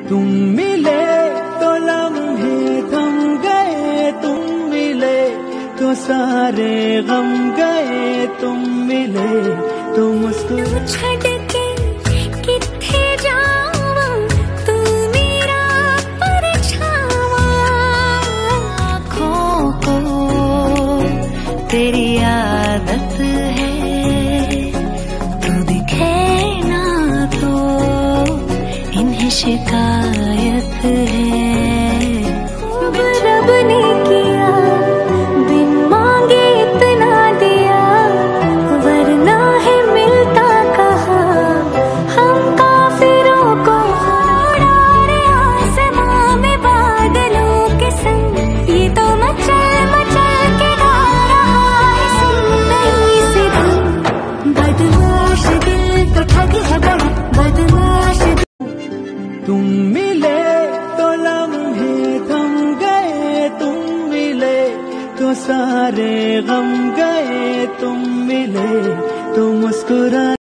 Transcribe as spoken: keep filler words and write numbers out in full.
तुम मिले तो लम्हे थम गए, तुम मिले तो सारे गम गए, तुम मिले तो मुस्कुरा। छड़ के किथे जावा तू मेरा परछावा, आँखों को तेरी आदत है, तू दिखे ना तो इन्हें शिकायत है। अब रब ने किया बिन मांगे इतना दिया, वरना है मिलता कहा हम काफिरों को। उड़ा आसमां में बादलों के संग, ये तो मचल मचल के गा रहा है सुंदरी सी धुन। बदमाश दिल तो ठग है बड़ा, बदमाश दिल। तुम मिले तो लम्हे थम गए, तुम मिले तो सारे गम गए, तुम मिले तो मुस्कुरा।